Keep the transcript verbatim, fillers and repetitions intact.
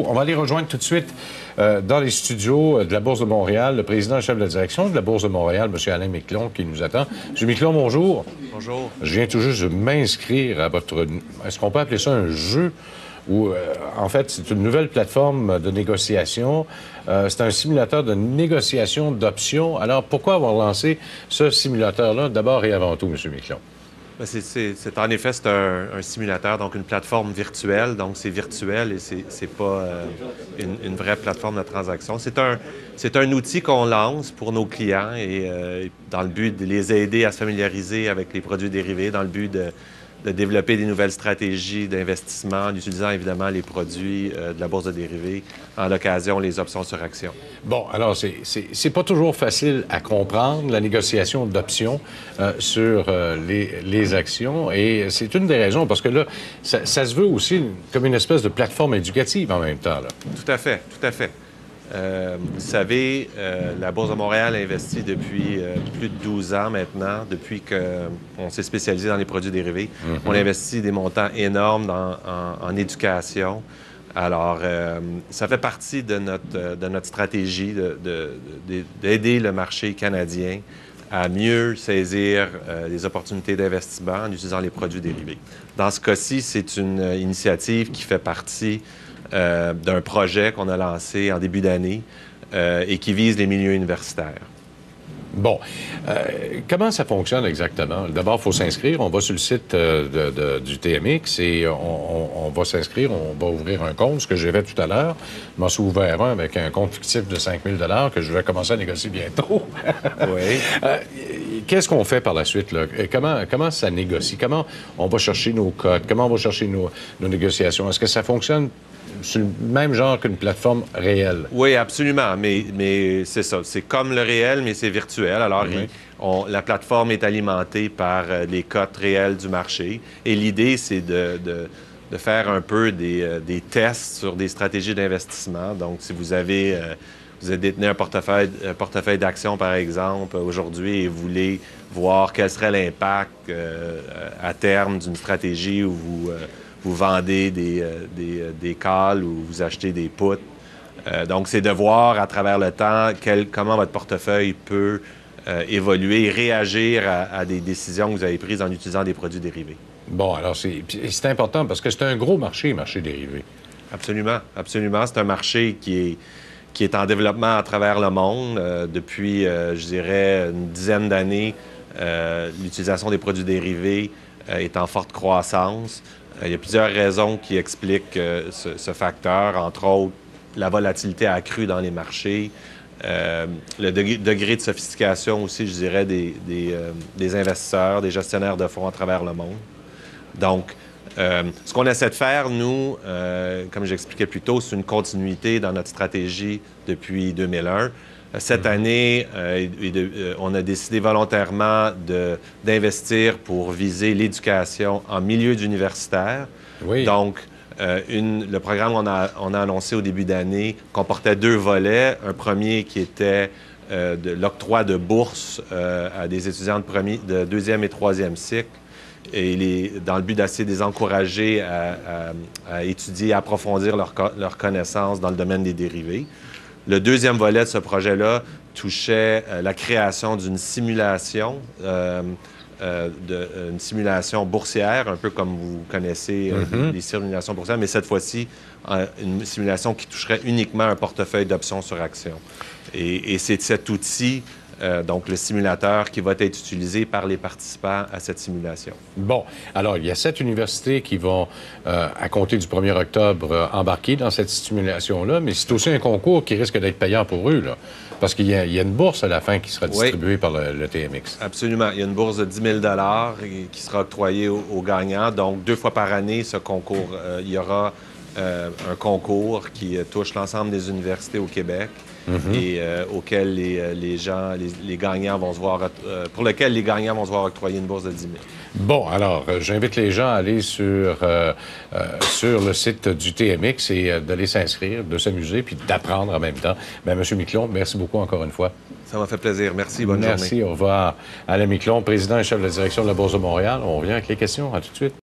On va aller rejoindre tout de suite euh, dans les studios de la Bourse de Montréal, le président et chef de la direction de la Bourse de Montréal, M. Alain Miquelon, qui nous attend. M. Miquelon, bonjour. Bonjour. Je viens tout juste de m'inscrire à votre... Est-ce qu'on peut appeler ça un jeu? Où, euh, en fait, c'est une nouvelle plateforme de négociation. Euh, c'est un simulateur de négociation d'options. Alors, pourquoi avoir lancé ce simulateur-là, d'abord et avant tout, M. Miquelon? C'est en effet, c'est un, un simulateur, donc une plateforme virtuelle. Donc, c'est virtuel et c'est pas euh, une, une vraie plateforme de transaction. C'est un, c'est un outil qu'on lance pour nos clients et euh, dans le but de les aider à se familiariser avec les produits dérivés, dans le but de de développer des nouvelles stratégies d'investissement en utilisant évidemment les produits euh, de la bourse de dérivés, en l'occasion les options sur actions. Bon, alors c'est pas toujours facile à comprendre la négociation d'options euh, sur euh, les, les actions et c'est une des raisons parce que là, ça, ça se veut aussi comme une espèce de plateforme éducative en même temps. Là. Tout à fait, tout à fait. Euh, vous savez, euh, la Bourse de Montréal investit depuis euh, plus de douze ans maintenant, depuis qu'on s'est spécialisé dans les produits dérivés. Mm-hmm. On investit des montants énormes dans, en, en éducation. Alors, euh, ça fait partie de notre, de notre stratégie d'aider de, de, le marché canadien à mieux saisir euh, les opportunités d'investissement en utilisant les produits dérivés. Dans ce cas-ci, c'est une initiative qui fait partie Euh, d'un projet qu'on a lancé en début d'année euh, et qui vise les milieux universitaires. Bon. Euh, comment ça fonctionne exactement? D'abord, il faut s'inscrire. On va sur le site euh, de, de, du T M X et on, on, on va s'inscrire. On va ouvrir un compte, ce que j'ai fait tout à l'heure. Je m'en suis ouvert un avec un compte fictif de cinq mille que je vais commencer à négocier bientôt. Oui. Euh, Qu'est-ce qu'on fait par la suite? Là? Comment, comment ça négocie? Comment on va chercher nos cotes? Comment on va chercher nos, nos négociations? Est-ce que ça fonctionne sur le même genre qu'une plateforme réelle? Oui, absolument. Mais, mais c'est ça. C'est comme le réel, mais c'est virtuel. Alors, oui. il, on, la plateforme est alimentée par euh, les cotes réelles du marché. Et l'idée, c'est de, de, de faire un peu des, euh, des tests sur des stratégies d'investissement. Donc, si vous avez... Euh, Vous détenez un portefeuille, un portefeuille d'actions, par exemple, aujourd'hui, et vous voulez voir quel serait l'impact euh, à terme d'une stratégie où vous, euh, vous vendez des, euh, des, des calls ou vous achetez des puts. Euh, donc, c'est de voir à travers le temps quel, comment votre portefeuille peut euh, évoluer et réagir à, à des décisions que vous avez prises en utilisant des produits dérivés. Bon, alors c'est important parce que c'est un gros marché, le marché dérivé. Absolument, absolument. C'est un marché qui est... qui est en développement à travers le monde. Euh, depuis, euh, je dirais, une dizaine d'années, euh, l'utilisation des produits dérivés euh, est en forte croissance. Euh, il y a plusieurs raisons qui expliquent euh, ce, ce facteur, entre autres la volatilité accrue dans les marchés, euh, le degré, degré de sophistication aussi, je dirais, des, des, euh, des investisseurs, des gestionnaires de fonds à travers le monde. Donc, Euh, ce qu'on essaie de faire, nous, euh, comme j'expliquais plus tôt, c'est une continuité dans notre stratégie depuis deux mille un. Cette mm-hmm. année, euh, et de, euh, on a décidé volontairement d'investir pour viser l'éducation en milieu universitaire. Oui. Donc, euh, une, le programme qu'on a, on a annoncé au début d'année comportait deux volets. Un premier qui était euh, de l'octroi de bourses euh, à des étudiants de, premier, de deuxième et troisième cycle. Et les, dans le but d'essayer de les encourager à, à, à étudier, à approfondir leur, leur connaissance dans le domaine des dérivés. Le deuxième volet de ce projet-là touchait euh, la création d'une simulation, euh, euh, de, une simulation boursière, un peu comme vous connaissez euh, mm-hmm. les, les simulations boursières, mais cette fois-ci, euh, une simulation qui toucherait uniquement un portefeuille d'options sur actions. Et, et c'est cet outil... Euh, donc, le simulateur qui va être utilisé par les participants à cette simulation. Bon. Alors, il y a sept universités qui vont, euh, à compter du premier octobre, euh, embarquer dans cette simulation-là, mais c'est aussi un concours qui risque d'être payant pour eux, là, parce qu'il y, y a une bourse à la fin qui sera distribuée oui. par le, le T M X. Absolument. Il y a une bourse de dix mille qui sera octroyée aux, aux gagnants. Donc, deux fois par année, ce concours, euh, il y aura euh, un concours qui euh, touche l'ensemble des universités au Québec. Mm-hmm. et euh, auquel les, les gens, les, les gagnants vont se voir, euh, pour lequel les gagnants vont se voir octroyer une bourse de dix mille. Bon, alors, euh, j'invite les gens à aller sur, euh, euh, sur le site du T M X et euh, d'aller s'inscrire, de s'amuser, puis d'apprendre en même temps. Bien, M. Miquelon, merci beaucoup encore une fois. Ça m'a fait plaisir. Merci, bonne merci, journée. Merci, au revoir. Alain Miquelon, président et chef de la direction de la Bourse de Montréal. On revient avec les questions. À tout de suite.